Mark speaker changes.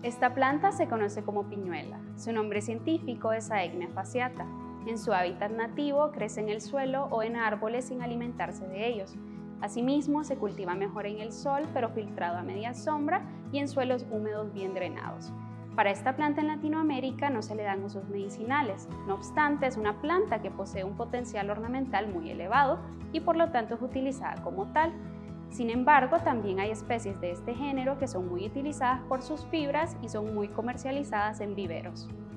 Speaker 1: Esta planta se conoce como piñuela. Su nombre científico es Aegmea fasciata. En su hábitat nativo crece en el suelo o en árboles sin alimentarse de ellos. Asimismo, se cultiva mejor en el sol, pero filtrado a media sombra y en suelos húmedos bien drenados. Para esta planta en Latinoamérica no se le dan usos medicinales, no obstante es una planta que posee un potencial ornamental muy elevado y por lo tanto es utilizada como tal. Sin embargo, también hay especies de este género que son muy utilizadas por sus fibras y son muy comercializadas en viveros.